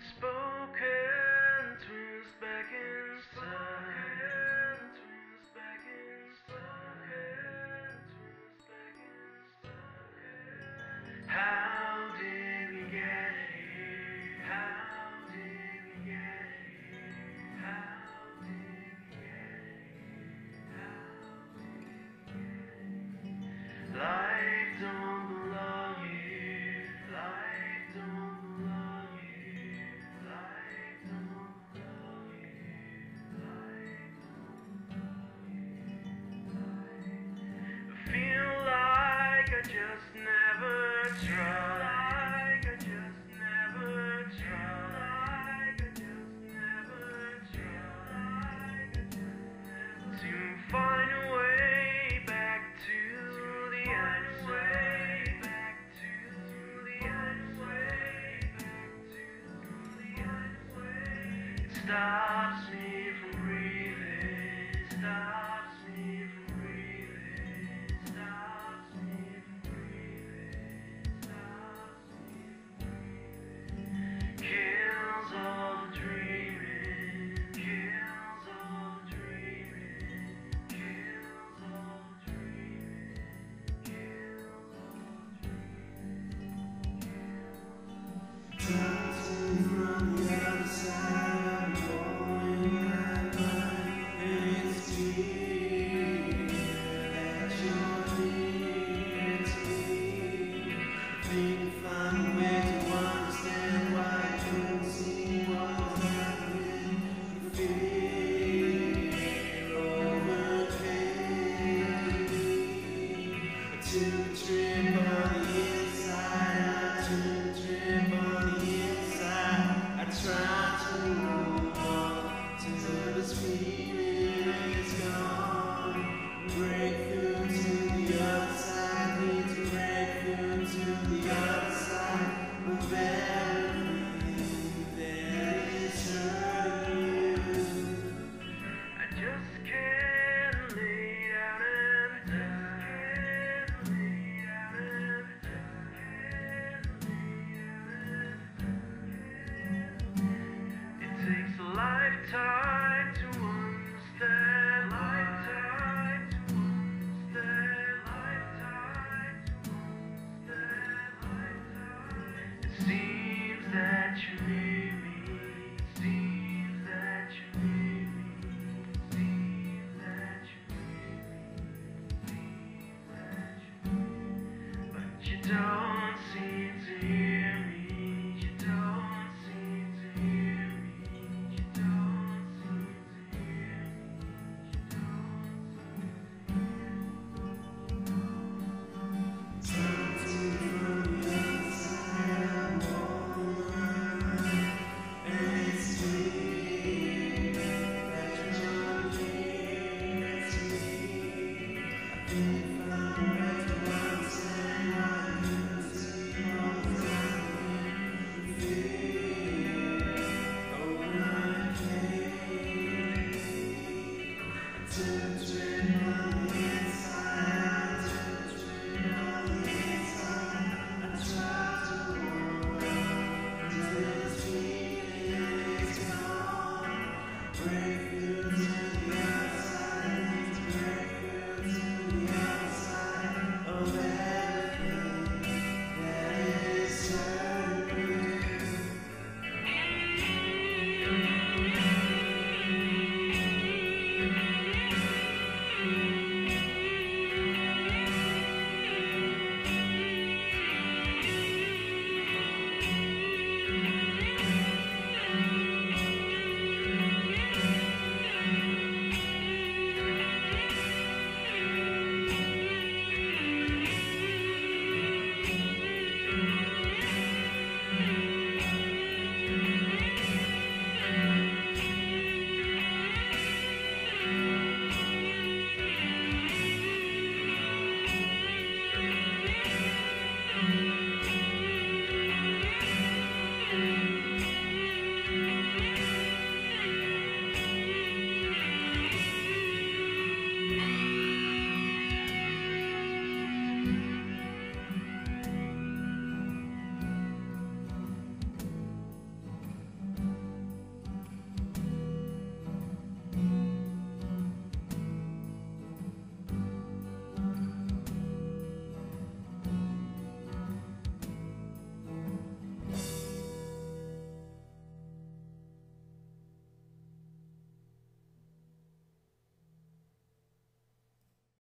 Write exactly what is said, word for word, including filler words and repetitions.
Unspoken twist back inside. Twist back inside. Twist back inside. How did we get here? How did we get here? How did we get here? How did we get here? Life don't belong here. Life don't belong here. Life don't belong here. Life don't belong here. I feel like I just never tried. Like I just never tried. Like I just never tried. To find a way back to the answer. Back to the answer. Back to the answer. It stops me from breathing. Stops me from breathing. Stops me from breathing. Stops me from breathing. Kills all the dreaming. Kills all the dreaming. Kills all the dreaming. Kills all the dreaming. Touching from the other side, blowing my mind, and it's clear that you're near to me. I think I find a way to understand why I couldn't see what was happening. The fear overcame me. I took a trip on the inside. I took a trip on the inside. I tried to move on till this feeling is gone. Break through to the other side. Need to break through to the other side of everything that is hurting you. I just can't lay down and just can't lay down and just can't lay down and it takes a lifetime to understand. Lifetime to understand. Lifetime to understand. Lifetime. It seems that you